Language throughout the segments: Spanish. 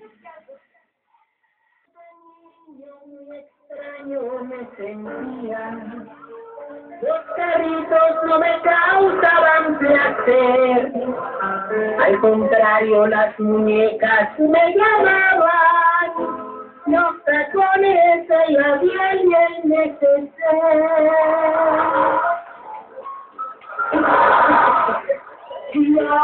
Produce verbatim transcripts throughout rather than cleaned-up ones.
Muy extraño me sentía, los carritos no me causaban placer, al contrario las muñecas me llamaban, los tacones y la piel y el neceser. Y la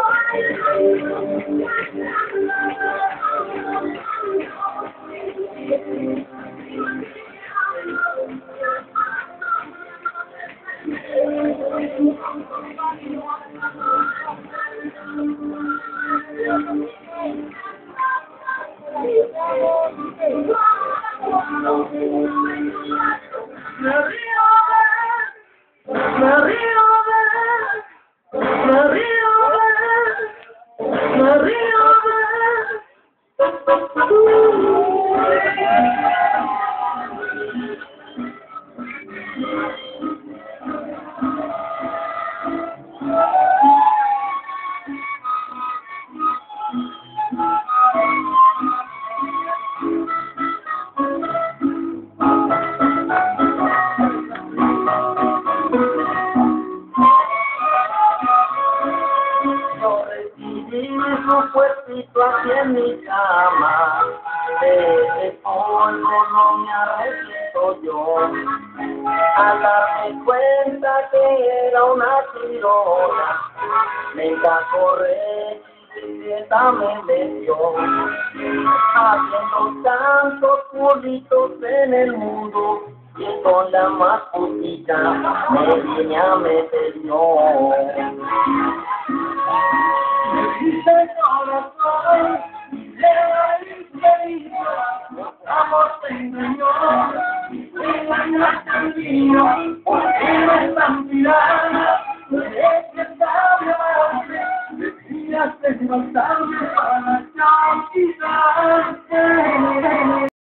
un cuerpito aquí en mi cama, de polvo no me arrepiento yo, al darme cuenta que era una tirona, me encajó a correr y fiesta me metió, habiendo tantos curritos en el mundo, y con la más putita me vine a meter yo. Dice corazón, le dice, amor te engañó, te engañaste al mío, porque no están tirando, es que estaba de decías que no estaba